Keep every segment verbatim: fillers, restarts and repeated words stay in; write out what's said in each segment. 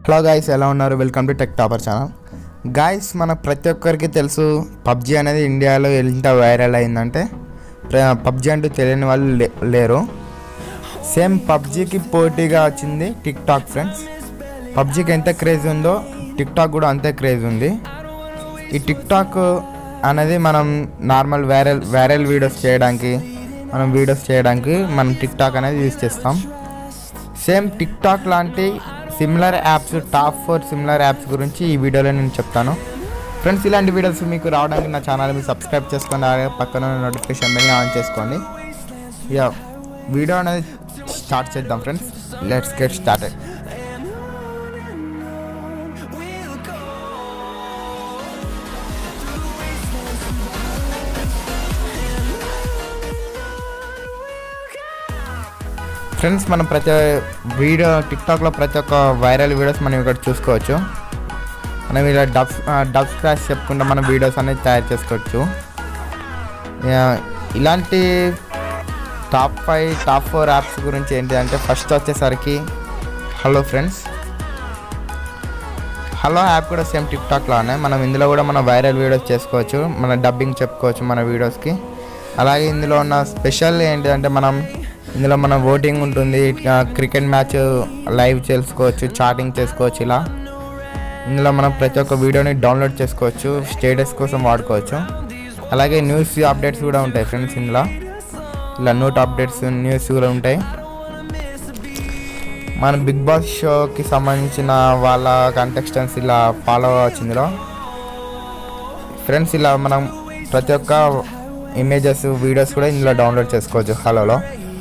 Hello guys, ఎలా ఉన్నారు? Welcome to tech topper channel. Guys, మన ప్రతి ఒక్కరికి తెలుసు పబ్జీ అనేది ఇండియాలో ఎంత వైరల్ అయిందంటే పబ్జీ అంటూ తెలియని వాళ్ళు లే లేరు సేమ్ పబ్జీకి పోటీగా వచ్చింది టిక్ టాక్ ఫ్రెండ్స్. పబ్జీకి ఎంత క్రేజ్ ఉందో టిక్ టాక్ కూడా అంతే క్రేజ్ ఉంది. ఈ టిక్ టాక్ అనేది మనం నార్మల్ వైరల్ వైరల్ వీడియోస్ చేయడానికి మనం వీడియోస్ చేయడానికి మనం టిక్ టాక్ అనేది యూజ్ చేస్తాం. సేమ్ టిక్ టాక్ లాంటి similar apps, top four similar apps గురించి ఈ వీడియోలో నేను చెప్తాను ఫ్రెండ్స్. ఇలాంటి వీడియోస్ మీకు రావడానికి నా ఛానల్ మీరు సబ్స్క్రైబ్ చేసుకోండి, అలాగే పక్కన నోటిఫికేషన్ బెల్ని ఆన్ చేసుకోండి. యా, వీడియో అనేది స్టార్ట్ చేద్దాం friends. Let's get started. Friends, మనం ప్రతి వీడియో టిక్టాక్లో ప్రతి ఒక్క వైరల్ వీడియోస్ మనం ఇక్కడ చూసుకోవచ్చు. మనం ఇలా డబ్ డబ్ స్క్రాచ్ చెప్పుకుంటూ మనం వీడియోస్ అనేది తయారు చేసుకోవచ్చు. ఇలాంటి top five top four apps గురించి ఏంటి అంటే, ఫస్ట్ వచ్చేసరికి హలో ఫ్రెండ్స్. హలో యాప్ కూడా సేమ్ టిక్టాక్లోనే మనం ఇందులో కూడా మన వైరల్ వీడియోస్ చేసుకోవచ్చు, మన డబ్బింగ్ చెప్పుకోవచ్చు మన వీడియోస్కి. అలాగే ఇందులో ఉన్న స్పెషల్ ఏంటి అంటే, మనం ఇందులో మన ఓటింగ్ ఉంటుంది, క్రికెట్ మ్యాచ్ లైవ్ చేసుకోవచ్చు, చాటింగ్ చేసుకోవచ్చు. ఇలా ఇందులో మనం ప్రతి ఒక్క వీడియోని డౌన్లోడ్ చేసుకోవచ్చు, స్టేటస్ కోసం వాడుకోవచ్చు. అలాగే న్యూస్ అప్డేట్స్ కూడా ఉంటాయి ఫ్రెండ్స్. ఇందులో ఇలా నోట్ అప్డేట్స్, న్యూస్ కూడా ఉంటాయి. మన బిగ్ బాస్ షోకి సంబంధించిన వాళ్ళ కంటెస్టెంట్స్ ఇలా ఫాలో అవ్వచ్చు ఇందులో ఫ్రెండ్స్. ఇలా మనం ప్రతి ఒక్క ఇమేజెస్, వీడియోస్ కూడా ఇందులో డౌన్లోడ్ చేసుకోవచ్చు హలోలో.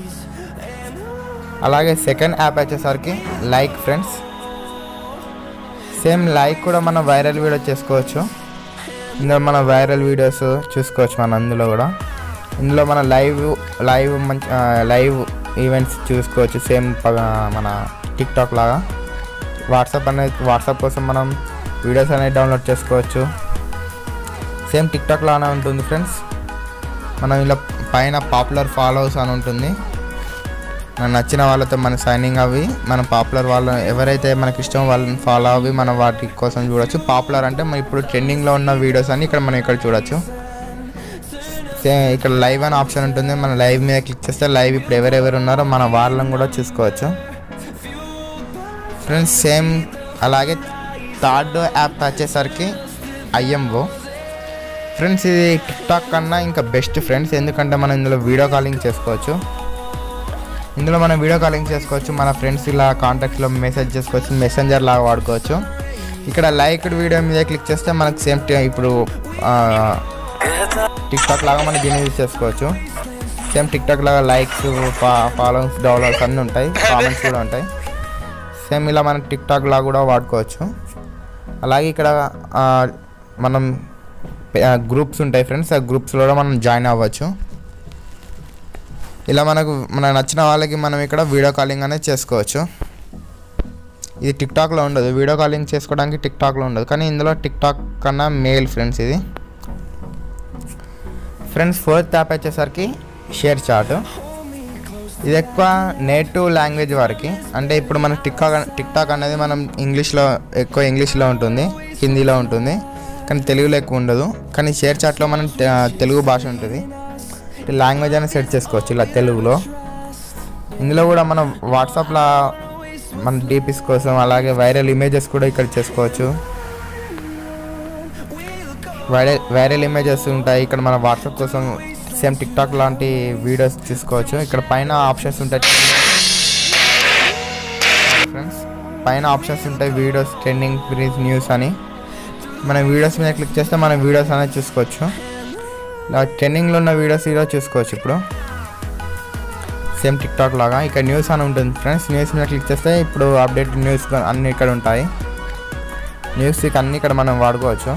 అలాగే సెకండ్ యాప్ వచ్చేసరికి లైక్ ఫ్రెండ్స్. సేమ్ లైక్ కూడా మనం వైరల్ వీడియో చేసుకోవచ్చు. ఇందులో మన వైరల్ వీడియోస్ చూసుకోవచ్చు మనం అందులో కూడా. ఇందులో మన లైవ్ లైవ్ మంచి లైవ్ ఈవెంట్స్ చూసుకోవచ్చు సేమ్ మన టిక్టాక్ లాగా. వాట్సాప్ అనేది వాట్సాప్ కోసం మనం వీడియోస్ అనేది డౌన్లోడ్ చేసుకోవచ్చు. సేమ్ టిక్టాక్ లానే ఉంటుంది ఫ్రెండ్స్. మనం ఇలా పైన పాపులర్ ఫాలోవర్స్ అని ఉంటుంది, మనకు నచ్చిన వాళ్ళతో మన సైనింగ్ అవి మన పాపులర్ వాళ్ళు ఎవరైతే మనకి ఇష్టం వాళ్ళని ఫాలో అవి మనం వాటి కోసం చూడొచ్చు. పాపులర్ అంటే మనం ఇప్పుడు ట్రెండింగ్లో ఉన్న వీడియోస్ అన్ని ఇక్కడ మనం ఇక్కడ చూడొచ్చు. ఇక్కడ లైవ్ అనే ఆప్షన్ ఉంటుంది, మన లైవ్ మీద క్లిక్ చేస్తే లైవ్ ఇప్పుడు ఎవరెవరు ఉన్నారో మన వాళ్ళని కూడా చూసుకోవచ్చు ఫ్రెండ్స్. సేమ్ అలాగే థర్డ్ యాప్ వచ్చేసరికి ఐఎంఓ ఫ్రెండ్స్. ఇది టిక్టాక్ కన్నా ఇంకా బెస్ట్ ఫ్రెండ్స్, ఎందుకంటే మనం ఇందులో వీడియో కాలింగ్ చేసుకోవచ్చు. ఇందులో మనం వీడియో కాలింగ్ చేసుకోవచ్చు, మన ఫ్రెండ్స్ ఇలా కాంటాక్ట్లో మెసేజ్ చేసుకోవచ్చు, మెసెంజర్ లాగా వాడుకోవచ్చు. ఇక్కడ లైక్డ్ వీడియో మీద క్లిక్ చేస్తే మనకు సేమ్ ఇప్పుడు టిక్టాక్ లాగా మనం దీన్ని యూజ్ చేసుకోవచ్చు. సేమ్ టిక్టాక్ లాగా లైక్స్, ఫాలోవర్స్, డౌన్లోడ్స్ అన్నీ ఉంటాయి, కామెంట్స్ కూడా ఉంటాయి. సేమ్ ఇలా మనం టిక్టాక్ లాగా కూడా వాడుకోవచ్చు. అలాగే ఇక్కడ మనం గ్రూప్స్ ఉంటాయి ఫ్రెండ్స్, ఆ గ్రూప్స్లో కూడా మనం జాయిన్ అవ్వచ్చు. ఇలా మనకు మనకు నచ్చిన వాళ్ళకి మనం ఇక్కడ వీడియో కాలింగ్ అనేది చేసుకోవచ్చు. ఇది టిక్టాక్లో ఉండదు, వీడియో కాలింగ్ చేసుకోవడానికి టిక్టాక్లో ఉండదు, కానీ ఇందులో టిక్టాక్ కన్నా మేల్ ఫ్రెండ్స్ ఇది ఫ్రెండ్స్. ఫోర్త్ యాప్ వచ్చేసరికి షేర్ చాట్. ఇది ఎక్కువ నేటివ్ లాంగ్వేజ్ వారికి, అంటే ఇప్పుడు మన టిక్టాక్ టిక్టాక్ అనేది మనం ఇంగ్లీష్లో ఎక్కువ ఇంగ్లీష్లో ఉంటుంది, హిందీలో ఉంటుంది, కానీ తెలుగులో ఎక్కువ ఉండదు. కానీ షేర్ చాట్లో మనం తెలుగు భాష ఉంటుంది, లాంగ్వేజ్ అనేది సెట్ చేసుకోవచ్చు ఇలా తెలుగులో. ఇందులో కూడా మనం వాట్సాప్లో మన డీపీస్ కోసం అలాగే వైరల్ ఇమేజెస్ కూడా ఇక్కడ చేసుకోవచ్చు. వైరల్ వైరల్ ఇమేజెస్ ఉంటాయి ఇక్కడ మన వాట్సాప్ కోసం. సేమ్ టిక్టాక్ లాంటి వీడియోస్ తీసుకోవచ్చు. ఇక్కడ పైన ఆప్షన్స్ ఉంటాయి ఫ్రెండ్స్, పైన ఆప్షన్స్ ఉంటాయి వీడియోస్, ట్రెండింగ్, బ్రీజ్, న్యూస్ అని. మన వీడియోస్ మీద క్లిక్ చేస్తే మన వీడియోస్ అనేది చూసుకోవచ్చు. ఇలా ట్రెండింగ్లో ఉన్న వీడియోస్ ఇలా చూసుకోవచ్చు ఇప్పుడు సేమ్ టిక్టాక్ లాగా. ఇక్కడ న్యూస్ అని ఉంటుంది ఫ్రెండ్స్, న్యూస్ మీద క్లిక్ చేస్తే ఇప్పుడు అప్డేట్ న్యూస్ అన్నీ ఇక్కడ ఉంటాయి. న్యూస్ ఇక అన్నీ ఇక్కడ మనం వాడుకోవచ్చు.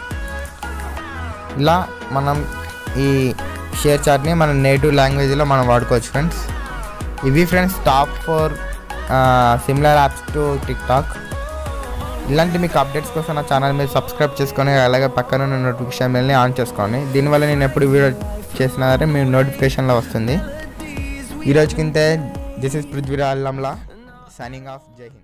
ఇలా మనం ఈ షేర్ చాట్ని మన నేటివ్ లాంగ్వేజ్లో మనం వాడుకోవచ్చు ఫ్రెండ్స్. ఇవి friends top four similar apps to TikTok. ఇలాంటి మీకు అప్డేట్స్ కోసం నా ఛానల్ మీరు సబ్స్క్రైబ్ చేసుకొని అలాగే పక్కన ఉన్న నోటిఫికేషన్ బెల్ని ఆన్ చేసుకోండి. దీనివల్ల నేను ఎప్పుడు వీడియో చేసినా సరే మీ నోటిఫికేషన్లో వస్తుంది. ఈరోజుకింతే. దిస్ ఇస్ పృథ్వీరాజ్ అల్లంలా సైనింగ్ ఆఫ్. జై హింద్.